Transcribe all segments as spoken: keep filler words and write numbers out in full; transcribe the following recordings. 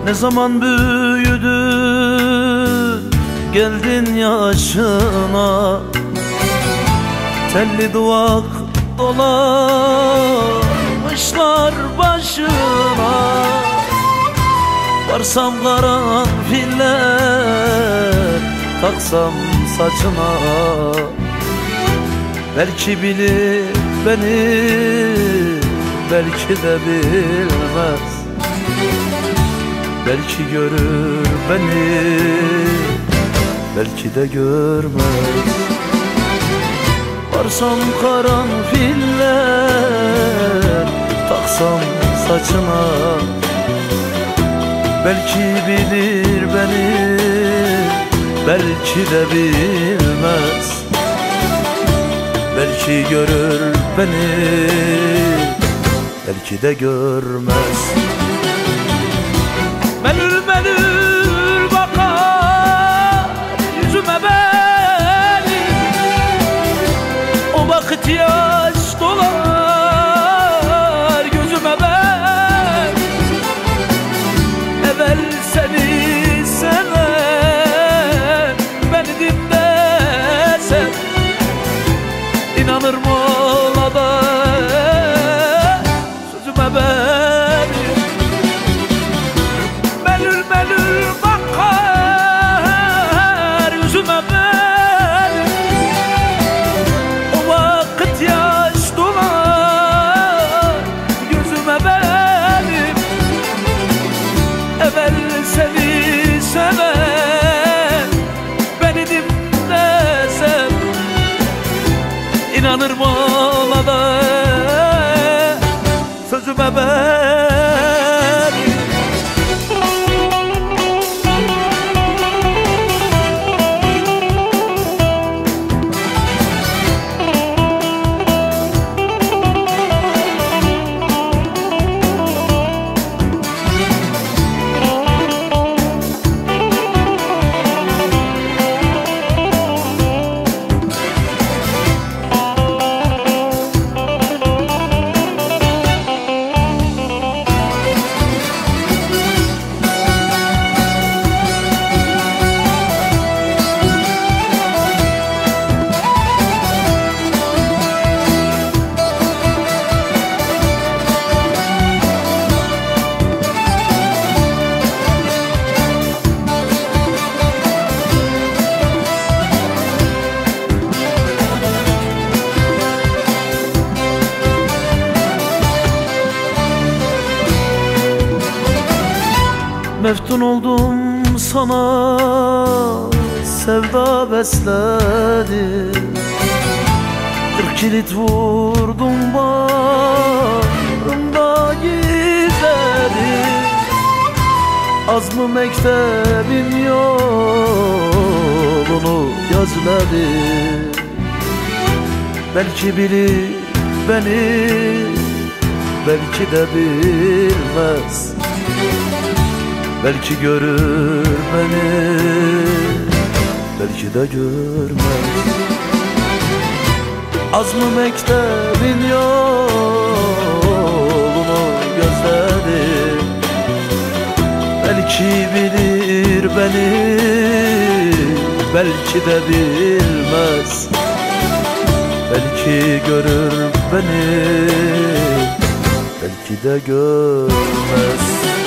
Ne zaman büyüdün geldin yaşına, telli duvak dolamışlar başına. Varsam karanfiller taksam saçına, belki bilir beni, belki de bilmez. Belki görür beni, belki de görmez. Varsam karanfiller taksam saçına, belki bilir beni, belki de bilmez. Belki görür beni, belki de görmez. Melül melül bakar yüzüme benim, o vakit yaş dolar gözüme ben. Evvel seni seven beni dinlesen, İnanır mı ola da sözüme benim? Melül melül bakar yüzüme benim, o vakit yaş dolar gözüme benim. Evvel seni seven beni dinlesem, İnanır mı ola da sözüme benim? Meftun oldum sana, sevda besledim. Kırk kilit vurdum bağrımda gizledim. Az mı mektebin yolunu gözledim. Belki bilir beni, belki de bilmez. Belki görür beni, belki de görmez. Az mı mektebin yolunu gözledim. Belki bilir beni, belki de bilmez. Belki görür beni, belki de görmez.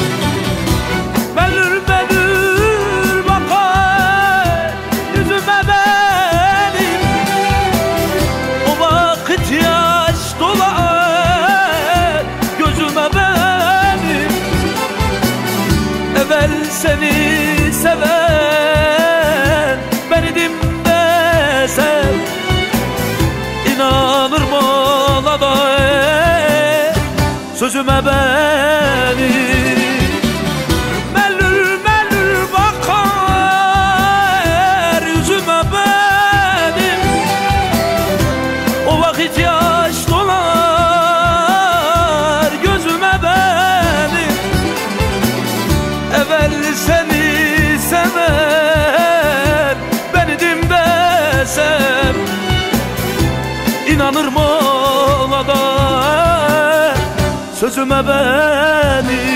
Melül melül bakar yüzüme benim, o vakit yaş dolar gözüme benim. Evvel seni seven beni dinlesem, İnanır mı ola da sözüme benim? Seni seven benim desem, İnanır mı ola da sözüme benim?